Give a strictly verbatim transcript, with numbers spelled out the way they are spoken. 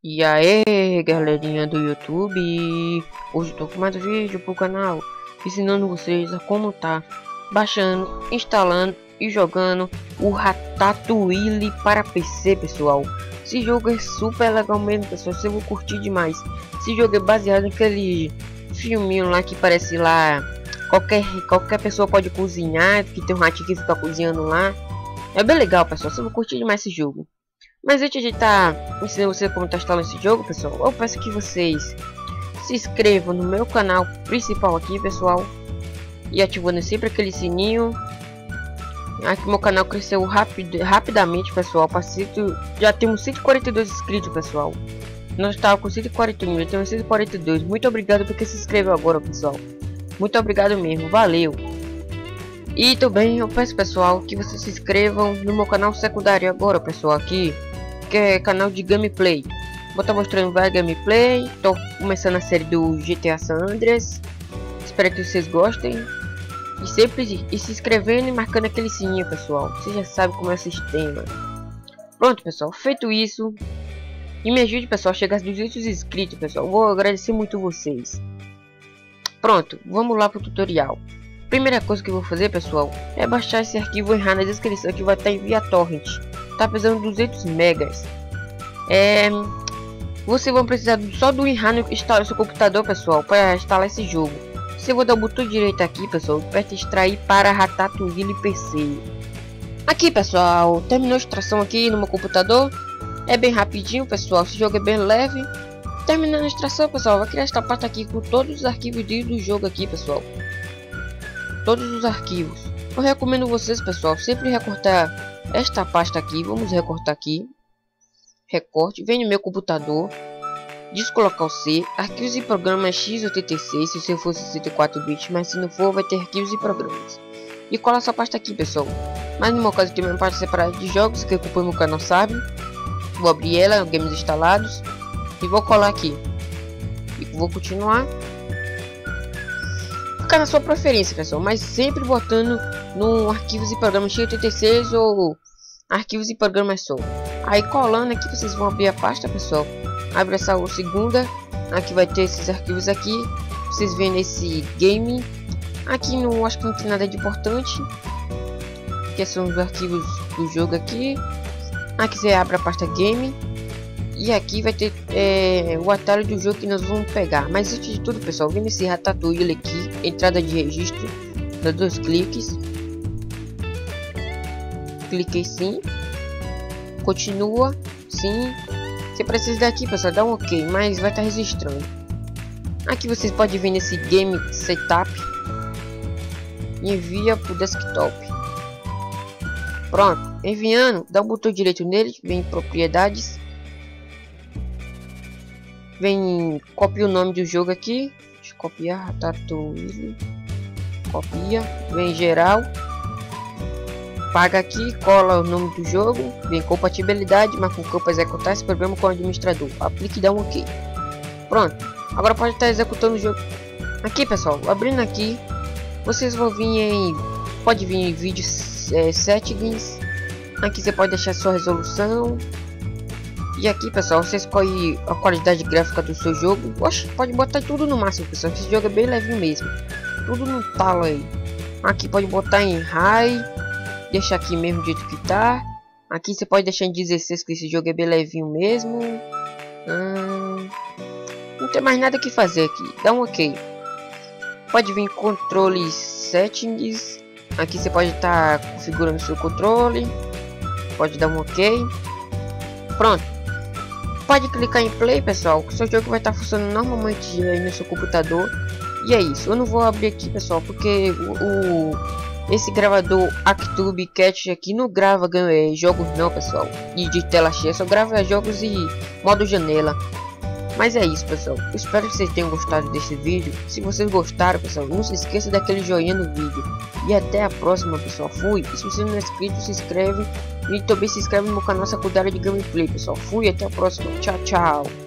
E aí, galerinha do YouTube, hoje eu tô com mais um vídeo pro canal ensinando vocês a como tá baixando, instalando e jogando o Ratatouille para P C, pessoal. Esse jogo é super legal mesmo, pessoal, você vai curtir demais. Esse jogo é baseado naquele filminho lá que parece lá, qualquer, qualquer pessoa pode cozinhar, que tem um ratinho que fica cozinhando lá. É bem legal, pessoal, você vai curtir demais esse jogo. Mas antes de estar tá ensinando você como tá instalando esse jogo, pessoal, eu peço que vocês se inscrevam no meu canal principal aqui, pessoal, e ativando sempre aquele sininho. Aqui meu canal cresceu rapid, rapidamente, pessoal. Cento, já temos cento e quarenta e dois inscritos, pessoal. Nós estávamos com cento e quarenta e um, já temos cento e quarenta e dois. Muito obrigado porque se inscreveu agora, pessoal. Muito obrigado mesmo, valeu. E também eu peço, pessoal, que vocês se inscrevam no meu canal secundário agora, pessoal, aqui, que é canal de gameplay. Vou estar mostrando várias gameplay. Tô começando a série do G T A San Andreas. Espero que vocês gostem. E sempre e se inscrevendo e marcando aquele sininho, pessoal. Você já sabe como é o sistema. Pronto, pessoal, feito isso. E me ajude, pessoal, a chegar a duzentos inscritos, pessoal. Vou agradecer muito vocês. Pronto, vamos lá pro tutorial. Primeira coisa que eu vou fazer, pessoal, é baixar esse arquivo e errar na descrição, que vai estar em via torrent. Tá pesando duzentos megas. É, vocês vão precisar só do errar no instalar seu computador, pessoal, para instalar esse jogo. Você vai dar o botão direito aqui, pessoal, aperta extrair para Ratatouille P C. Aqui, pessoal, terminou a extração aqui no meu computador. É bem rapidinho, pessoal, esse jogo é bem leve. Terminando a extração, pessoal, vai criar esta pasta aqui com todos os arquivos do jogo aqui, pessoal. Todos os arquivos. Eu recomendo vocês, pessoal, sempre recortar esta pasta aqui. Vamos recortar aqui. Recorte, vem no meu computador, descolocar o C, arquivos e programas x oitenta e seis, se você for sessenta e quatro bits, mas se não for vai ter arquivos e programas. E cola essa pasta aqui, pessoal. Mas no meu caso tem uma pasta separada de jogos, que acompanha o meu canal sabe. Vou abrir ela, games instalados, e vou colar aqui. E vou continuar. Fica na sua preferência, pessoal, mas sempre botando no arquivos e programas x oitenta e seis ou arquivos e programas só. Aí colando aqui, vocês vão abrir a pasta, pessoal. Abre essa segunda, aqui vai ter esses arquivos aqui. Vocês veem nesse game. Aqui não acho que não tem nada de importante, que são os arquivos do jogo aqui. Aqui você abre a pasta game. E aqui vai ter é, o atalho do jogo que nós vamos pegar. Mas antes de tudo, pessoal, vem nesse Ratatouille aqui, entrada de registro, dá dois cliques. Cliquei sim. Continua, sim. Você precisa daqui, pessoal, dá um ok, mas vai estar registrando. Aqui vocês podem vir nesse game setup e envia para o desktop. Pronto, enviando, dá um botão direito nele, vem em propriedades. Vem, copia o nome do jogo aqui. Deixa eu copiar, Ratatouille. Copia, vem geral. Paga aqui, cola o nome do jogo. Vem compatibilidade, marca o campo executar esse programa com o administrador. Aplique e dá um ok. Pronto, agora pode estar executando o jogo. Aqui, pessoal, abrindo aqui, vocês vão vir em. Pode vir em vídeo é, settings. Aqui você pode deixar sua resolução. E aqui, pessoal, você escolhe a qualidade gráfica do seu jogo. Oxe, pode botar tudo no máximo, pessoal. Esse jogo é bem levinho mesmo. Tudo no talo aí. Aqui pode botar em high. Deixa aqui mesmo do jeito que tá. Aqui você pode deixar em dezesseis, que esse jogo é bem levinho mesmo. Hum, não tem mais nada que fazer aqui. Dá um ok. Pode vir controle settings. Aqui você pode estar tá configurando seu controle. Pode dar um ok. Pronto. Pode clicar em play, pessoal, que o seu jogo vai estar tá funcionando normalmente aí no seu computador. E é isso. Eu não vou abrir aqui, pessoal, porque o, o esse gravador Actube Cat aqui não grava é, jogos não, pessoal, e de tela cheia, só grava jogos e modo janela. Mas é isso, pessoal. Eu espero que vocês tenham gostado desse vídeo. Se vocês gostaram, pessoal, não se esqueça daquele joinha no vídeo. E até a próxima, pessoal. Fui. E se você não é inscrito, se inscreve. E também se inscreve no meu canal secundário de gameplay, pessoal. Fui, até a próxima. Tchau, tchau.